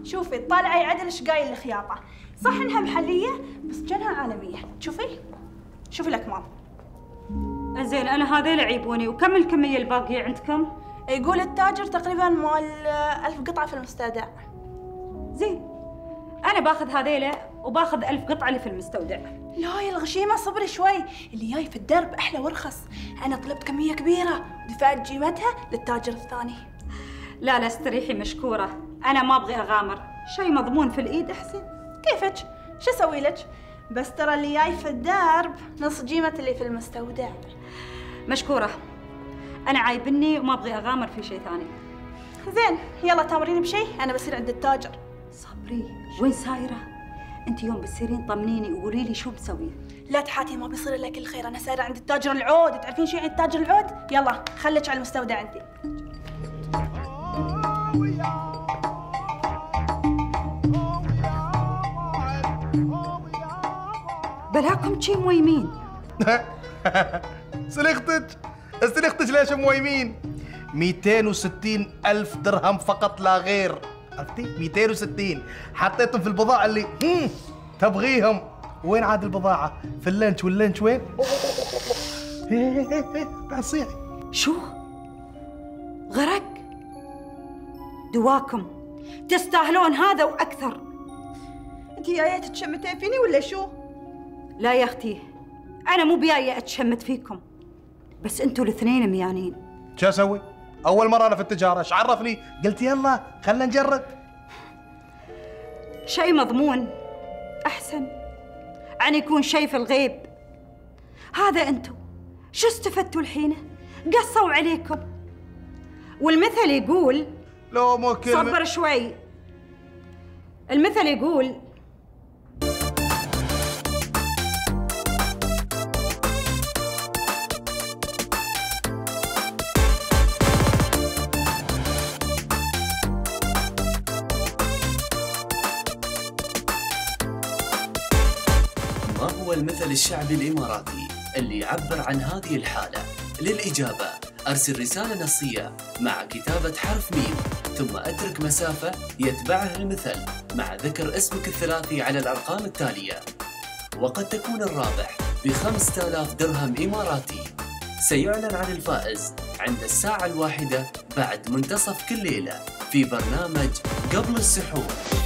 شوفي طالعي عدل ايش قايل الخياطة، صح انها محلية بس جنها عالمية. شوفي الأكمام. زين انا هذيل يعيبوني، وكم الكمية الباقية عندكم؟ يقول التاجر تقريبا مال 1000 قطعة في المستودع. زين انا باخذ هذيله وباخذ 1000 قطعة اللي في المستودع. لا يا الغشيمة صبري شوي، اللي جاي في الدرب أحلى وارخص. أنا طلبت كمية كبيرة ودفعت قيمتها للتاجر الثاني. لا استريحي مشكورة، أنا ما أبغي أغامر، شيء مضمون في الإيد أحسن. كيفك؟ شو أسوي لك؟ بس ترى اللي جاي في الدرب نص قيمة اللي في المستودع. مشكورة، أنا عايبني وما أبغي أغامر في شيء ثاني. زين يلا تامرين بشيء، أنا بصير عند التاجر. صبري وين سايرة؟ أنت يوم بتصيرين طمنيني وقولي لي شو بسوي. لا تحاتي ما بيصير لك الخير، أنا سايرة عند التاجر العود. تعرفين شو يعني التاجر العود؟ يلا خليك على المستودع عندي. بلاكم شي مويمين. سلختك ليش مويمين؟ 260,000 درهم فقط لا غير، عرفتي؟ 260 حطيتهم في البضاعة اللي تبغيهم. وين عاد البضاعة؟ في اللنش، واللنش وين؟ بعد صيحي. شو؟ غرق؟ دواكم تستاهلون هذا وأكثر. أنت جاية تتشمتين فيني ولا شو؟ لا يا أختي، أنا مو بجاية أتشمت فيكم، بس أنتوا الاثنين ميانين. شو أسوي؟ أول مرة أنا في التجارة، إيش عرفني؟ قلت يلا خلنا نجرب. شيء مضمون أحسن عن يكون شيء في الغيب. هذا أنتوا شو استفدتوا الحين؟ قصوا عليكم. والمثل يقول، لو مو كلمة. صبر شوي. المثل يقول ما هو المثل الشعبي الإماراتي اللي يعبر عن هذه الحالة؟ للإجابة أرسل رسالة نصية مع كتابة حرف ميم، ثم أترك مسافة يتبعها المثل مع ذكر اسمك الثلاثي على الأرقام التالية، وقد تكون الرابح ب5000 درهم إماراتي. سيعلن عن الفائز عند الساعة 1 بعد منتصف كل ليلة في برنامج قبل السحور.